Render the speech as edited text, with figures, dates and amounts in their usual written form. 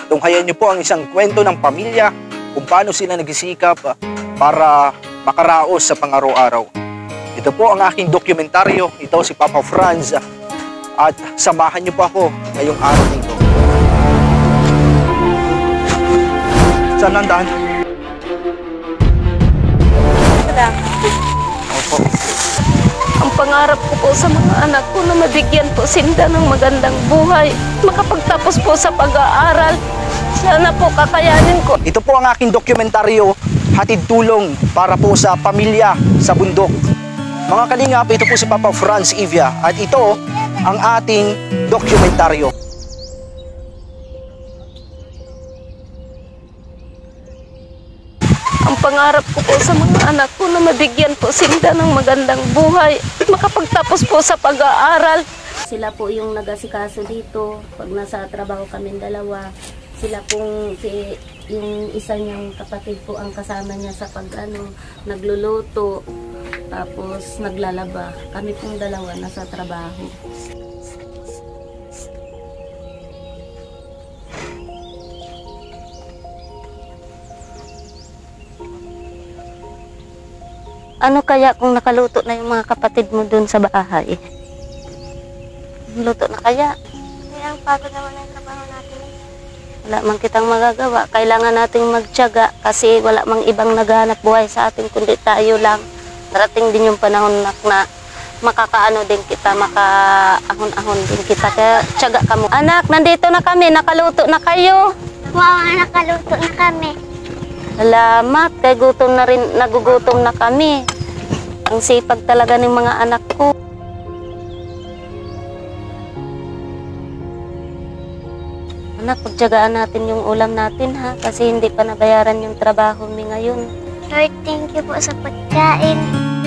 Tunghayan niyo po ang isang kwento ng pamilya kung paano sila nagsisikap para makaraos sa pang-araw-araw. Ito po ang aking dokumentaryo. Ito si Papa Franz. At samahan niyo po ako ngayong araw nito. Saan ang daan? Opo. Ang pangarap ko po sa mga anak ko na mabigyan po sila ng magandang buhay, makapagtapos po sa pag-aaral. Sana po kakayanin ko. Ito po ang aking dokumentaryo, hatid tulong para po sa pamilya sa bundok. Mga kalingap, ito po si Papa Franz Ivia at ito ang ating dokumentaryo. Ang pangarap ko po sa mga anak ko na mabigyan po sila ng magandang buhay, makapagtapos po sa pag-aaral. Sila po yung nag-asikaso dito pag nasa trabaho kaming dalawa. Sila pong yung isa niyang kapatid po ang kasama niya sa nagluluto, tapos naglalaba. Kami pong dalawa nasa trabaho. Ano kaya kung nakaluto na yung mga kapatid mo dun sa bahay? Luto na kaya? Ang pagod naman ang trabaho natin. Wala man kitang magagawa. Kailangan nating magtiyaga kasi wala mang ibang naghahanap buhay sa atin kundi tayo lang. Darating din yung panahon na makakaano din kita, makaahon-ahon din kita. Kaya tiyaga ka mo. Anak, nandito na kami. Nakaluto na kayo. Wow, nakaluto na kami. Salamat. Kay gutom na rin, nagugutom na kami. Ang sipag talaga ng mga anak ko. Anak, pagtiyagaan natin yung ulam natin ha, kasi hindi pa nabayaran yung trabaho mi ngayon. Lord, thank you po sa pagkain.